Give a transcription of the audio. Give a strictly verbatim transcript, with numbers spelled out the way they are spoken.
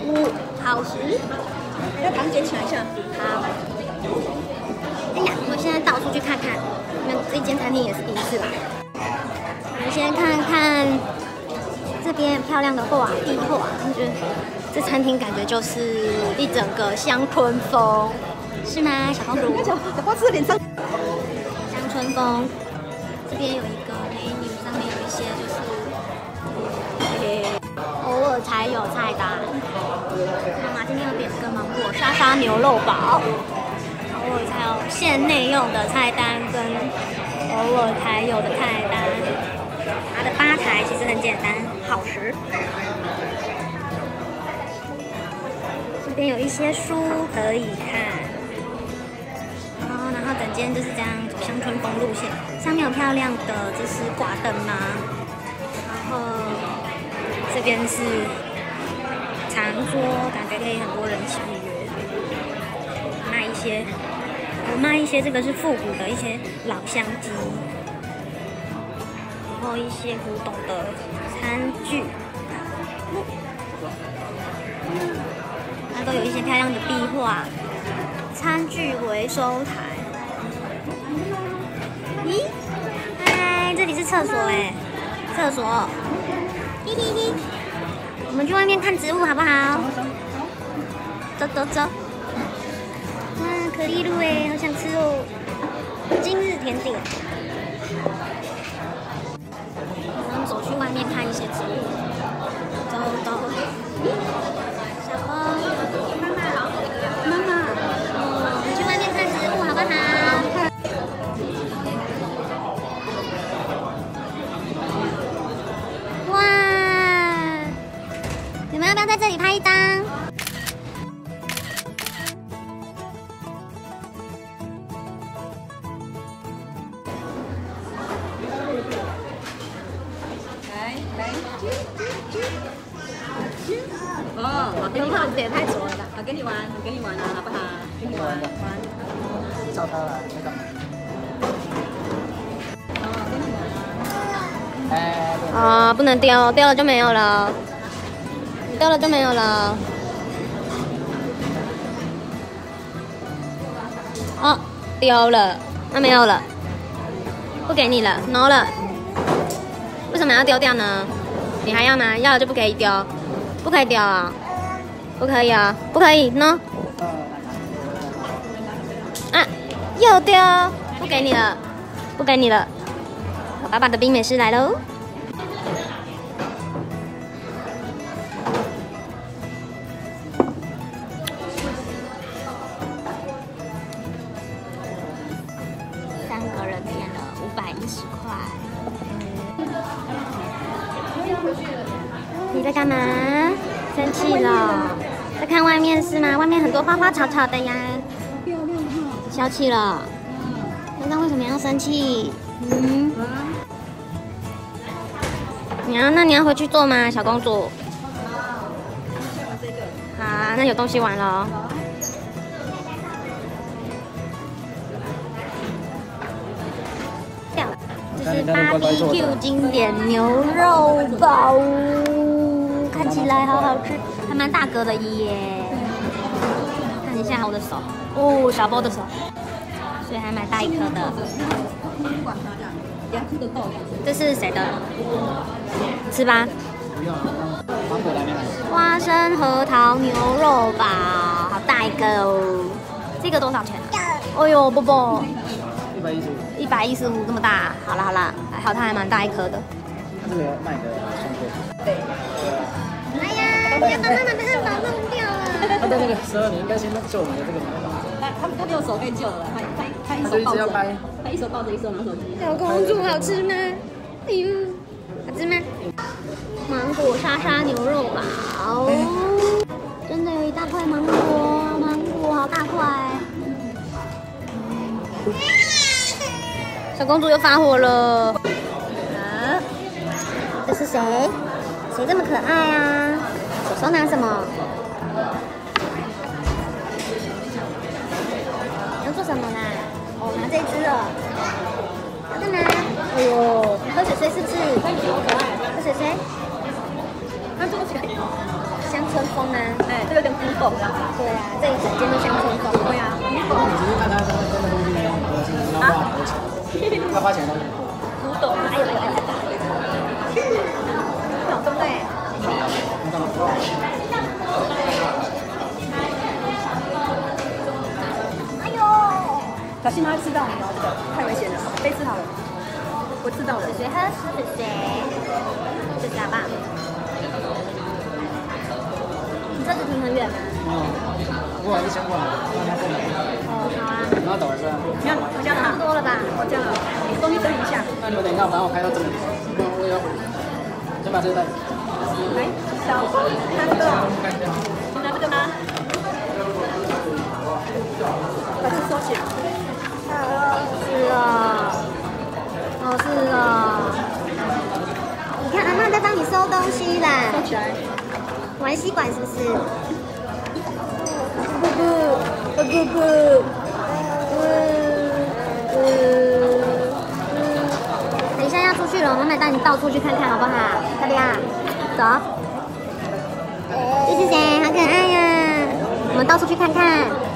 五，好食。 要糖捡起来一下。 好。哎呀，我现在到处去看看，那这间餐厅也是第一次来。我们先看看这边漂亮的画壁画，我觉得这餐厅感觉就是一整个乡村风，是吗？小公主。 小花吃的脸上。 乡村风，这边有一个美女，上面有一些就是，嘿嘿，偶尔才有菜单。妈妈今天有点个芒果沙沙牛肉堡。偶尔才有县内用的菜单跟偶尔才有的菜单，它的吧台其实很简单，好食。这边有一些书可以看，然后然后整间就是这样走乡村风路线，上面有漂亮的就是挂灯嘛，然后这边是长桌，感觉可以很多人一起预约，卖一些。我卖一些这个是复古的一些老香机，然后一些古董的餐具，它都有一些漂亮的壁画，餐具回收台。咦，嗨，这里是厕所哎，厕所，嘿嘿嘿，我们去外面看植物好不好？走走走。可丽露哎，好想吃哦！今日甜点。我们走去外面看一些植物。走走。小风，妈妈，妈妈，哦，我们去外面看植物好不好？哇！你们要不要在这里拍一张？ 哦，我给你玩， 也太左了吧！ 我跟你玩，我跟你玩啊，好不好？跟你玩，玩。 找他了，那个。 哦，跟你玩啊。 哎。 啊，不能丢，丢了就没有了。丢了就没有了。哦，丢了，那没有了，不给你了 ，no 了。为什么要丢掉呢？你还要吗？要了就不可以丢，不可以丢啊，不可以啊，不可以 ，no。啊，又丢，不给你了，不给你了。爸爸的冰美式来喽。三个人点了五百一十块。你在干嘛？生气了？在看外面是吗？外面很多花花草草的呀。 漂亮哈！ 消气了。刚刚为什么要生气？嗯？你要那你要回去做吗，小公主？好啊，那有东西玩了。这是 B B Q 经典牛肉堡，看起来好好吃，还蛮大个的耶。看一下我的手，哦，小包的手，所以还蛮大一颗的。这是谁的？吃吧。花生核桃牛肉堡，好大一个哦。这个多少钱啊？哦呦，波波。 一百一十五。 一百一十五这么大，好啦好啦，还好它还蛮大一颗的。 它这个卖的双倍。对。 哎呀，你要把妈妈的汉堡弄掉了。 他在那个时候，你应该先救我们的这个牛肉。 他他他没有手可以救了，他他他一他就一手抱着， 直要掰。 他一手抱着，一手拿手机。 小公主好吃吗？哎呦，好吃吗？芒果沙沙牛肉堡，真的有一大块芒果，芒果好大块。小公主又发火了。啊，这是谁？谁这么可爱啊？手手拿什么？要做什么啦？哦，拿这只了。要干嘛？哎呦，喝水水是不是？喝水水？拿这个水。 乡村风啊。 哎，这有点古董的。 对啊，这一整间都乡村风。 对啊， 你只是看它真的真的东西没有，或者是要花很多钱，要花钱的东西。 古董， 哎呦哎呦哎呦！懂对不对？哎呦！ 小心他吃到你哦，这个太危险了，被吃好了。我知道了。 水喝水水，就这样吧。你车子停很远吗？ 嗯，不过还是先过来，让他过来。 哦，好啊。 然后走了是吧？ 你看，我家差不多了吧？ 我家了，你东西整理一下。 那你们等一下，反正我开到这里，我我也要回。先把这个带走。 来，小光，拿这个，你拿这个吗？把这收起来。 是啊，哦是啊。你看阿嬷在帮你收东西啦， 收起来。 玩吸管是不是？不不不不不，嗯嗯嗯，等一下要出去了，我妈妈带你到处去看看好不好？要不要？走。这是谁？好可爱呀！我们到处去看看。